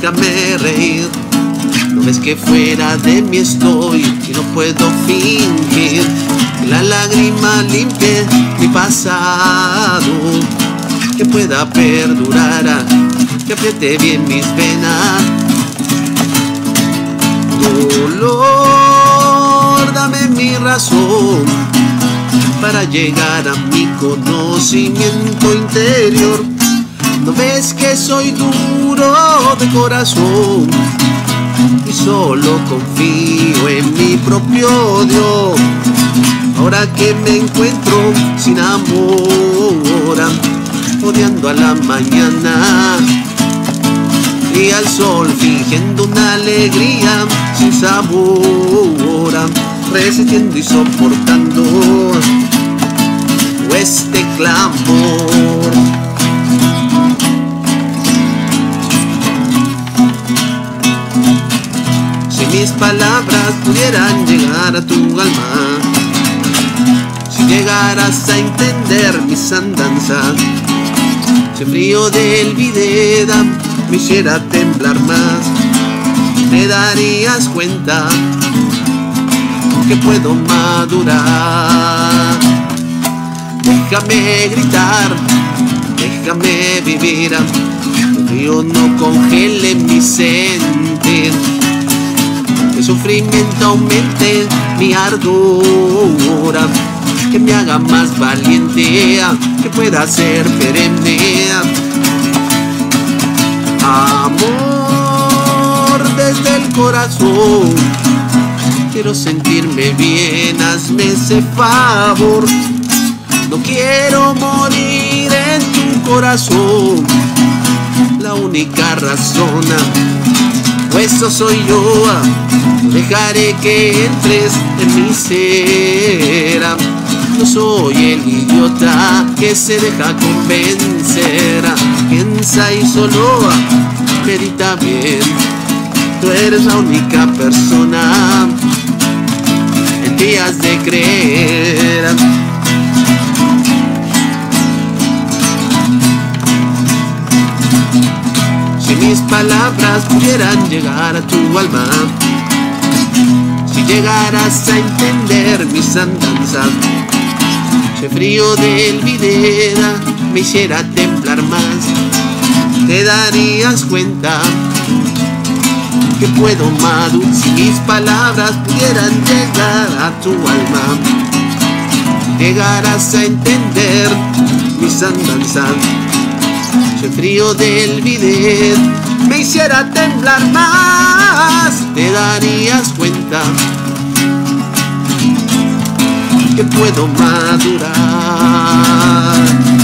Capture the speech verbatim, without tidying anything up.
déjame reír. No ves que fuera de mí estoy y no puedo fingir que la lágrima limpie mi pasado, que pueda perdurar, que apriete bien mis venas. Dolor, dame mi razón para llegar a mi conocimiento interior. ¿No ves que soy duro de corazón y solo confío en mi propio Dios? Ahora que me encuentro sin amor, odiando a la mañana y al sol, fingiendo una alegría sin sabor, resistiendo y soportando este clamor. Si mis palabras pudieran llegar a tu alma, si llegaras a entender mis andanzas, si el frío del videda me hiciera temblar más, te darías cuenta que puedo madurar. Déjame gritar, déjame vivir, que el río no congele mi sentir, que el sufrimiento aumente mi ardor, que me haga más valiente, que pueda ser perenne. Amor desde el corazón, quiero sentirme bien, hazme ese favor. No quiero morir en tu corazón, la única razón, pues eso soy yo. Dejaré que entres en mi ser. No soy el idiota que se deja convencer. Piensa y solo medita bien. Tú eres la única persona en que has de creer. Si mis palabras pudieran llegar a tu alma, si llegaras a entender mis andanzas, si el frío del videda me hiciera temblar más, te darías cuenta que puedo madurar. Si mis palabras pudieran llegar a tu alma, llegarás a entender mis andanzas, si el frío del bidet me hiciera temblar más, te darías cuenta que puedo madurar.